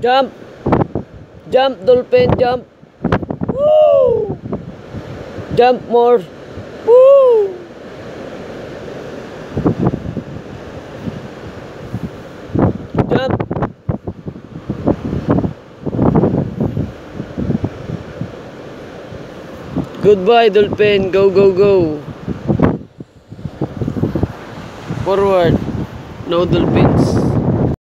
Jump! Jump, Dolphin, jump! Woo! Jump more! Woo! Jump! Goodbye, Dolphin. Go, go, go. Forward. No dolphins.